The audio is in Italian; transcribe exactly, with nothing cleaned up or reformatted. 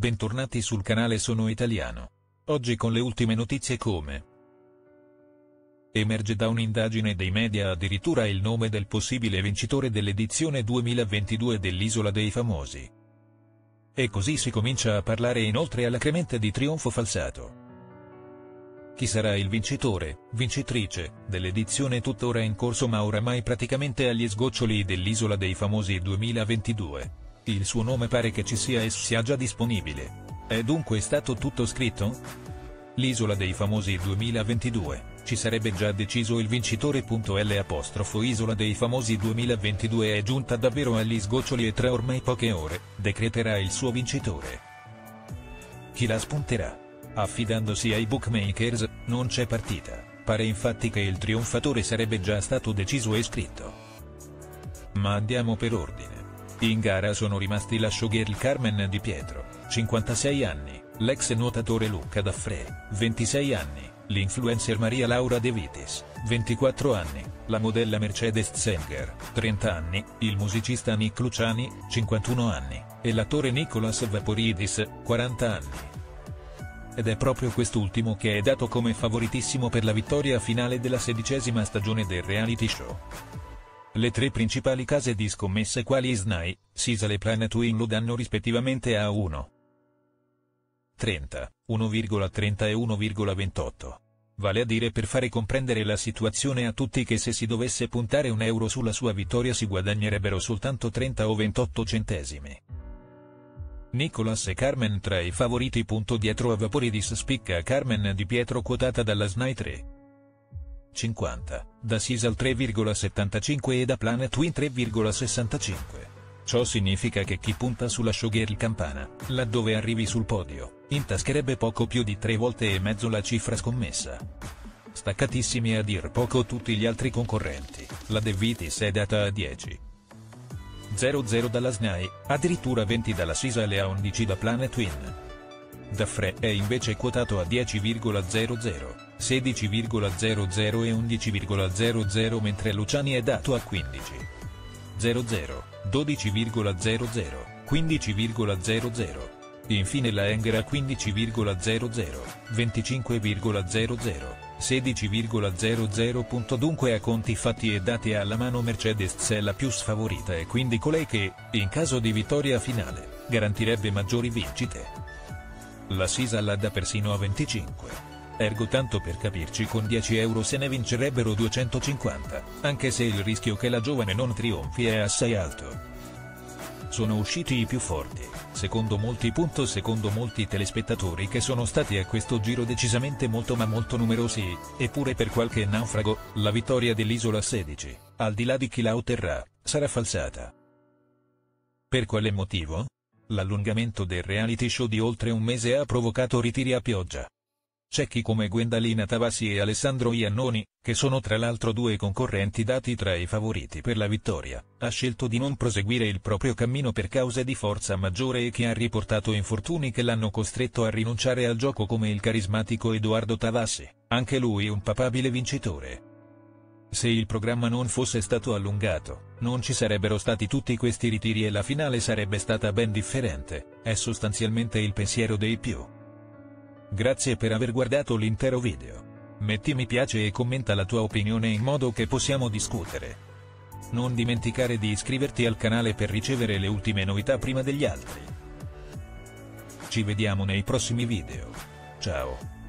Bentornati sul canale Sono Italiano. Oggi con le ultime notizie come emerge da un'indagine dei media addirittura il nome del possibile vincitore dell'edizione duemilaventidue dell'Isola dei Famosi. E così si comincia a parlare inoltre alacremente di trionfo falsato. Chi sarà il vincitore, vincitrice, dell'edizione tuttora in corso ma oramai praticamente agli sgoccioli dell'Isola dei Famosi duemilaventidue? Il suo nome pare che ci sia e sia già disponibile. È dunque stato tutto scritto? L'Isola dei Famosi duemilaventidue, ci sarebbe già deciso il vincitore. L' Isola dei Famosi duemilaventidue è giunta davvero agli sgoccioli e tra ormai poche ore, decreterà il suo vincitore. Chi la spunterà? Affidandosi ai bookmakers, non c'è partita, pare infatti che il trionfatore sarebbe già stato deciso e scritto. Ma andiamo per ordine. In gara sono rimasti la showgirl Carmen Di Pietro, cinquantasei anni, l'ex nuotatore Luca D'Affrè, ventisei anni, l'influencer Maria Laura De Vitis, ventiquattro anni, la modella Mercedes Zenger, trenta anni, il musicista Nick Luciani, cinquantuno anni, e l'attore Nicolas Vaporidis, quaranta anni. Ed è proprio quest'ultimo che è dato come favoritissimo per la vittoria finale della sedicesima stagione del reality show. Le tre principali case di scommesse quali Snai, Sisal e Planet Win lo danno rispettivamente a uno virgola trenta, uno virgola trenta e uno virgola ventotto. Vale a dire per fare comprendere la situazione a tutti che se si dovesse puntare un euro sulla sua vittoria si guadagnerebbero soltanto trenta o ventotto centesimi. Nicolas e Carmen tra i favoriti. Dietro a Vaporidis spicca Carmen Di Pietro quotata dalla Snai tre virgola cinquanta, da Sisal tre virgola settantacinque e da Planet Win tre virgola sessantacinque. Ciò significa che chi punta sulla showgirl campana, laddove arrivi sul podio, intascherebbe poco più di tre volte e mezzo la cifra scommessa. Staccatissimi a dir poco tutti gli altri concorrenti, la De Vitis è data a dieci virgola zero zero dalla Snai, addirittura venti dalla Sisal e a undici da Planet Win. D'Affrè è invece quotato a dieci virgola zero zero, sedici virgola zero zero e undici virgola zero zero mentre Luciani è dato a quindici virgola zero zero, dodici virgola zero zero, quindici virgola zero zero. Infine la Enger a quindici virgola zero zero, venticinque virgola zero zero, sedici virgola zero zero. Dunque a conti fatti e dati alla mano Mercedes è la più sfavorita e quindi colei che, in caso di vittoria finale, garantirebbe maggiori vincite. La Sisal la dà persino a venticinque. Ergo tanto per capirci con dieci euro se ne vincerebbero duecentocinquanta, anche se il rischio che la giovane non trionfi è assai alto. Sono usciti i più forti, secondo molti. Secondo molti telespettatori che sono stati a questo giro decisamente molto ma molto numerosi, eppure per qualche naufrago, la vittoria dell'Isola sedici, al di là di chi la otterrà, sarà falsata. Per quale motivo? L'allungamento del reality show di oltre un mese ha provocato ritiri a pioggia. C'è chi come Gwendalina Tavassi e Alessandro Iannoni, che sono tra l'altro due concorrenti dati tra i favoriti per la vittoria, ha scelto di non proseguire il proprio cammino per cause di forza maggiore e che ha riportato infortuni che l'hanno costretto a rinunciare al gioco come il carismatico Edoardo Tavassi, anche lui un papabile vincitore. Se il programma non fosse stato allungato, non ci sarebbero stati tutti questi ritiri e la finale sarebbe stata ben differente, è sostanzialmente il pensiero dei più. Grazie per aver guardato l'intero video. Metti mi piace e commenta la tua opinione in modo che possiamo discutere. Non dimenticare di iscriverti al canale per ricevere le ultime novità prima degli altri. Ci vediamo nei prossimi video. Ciao.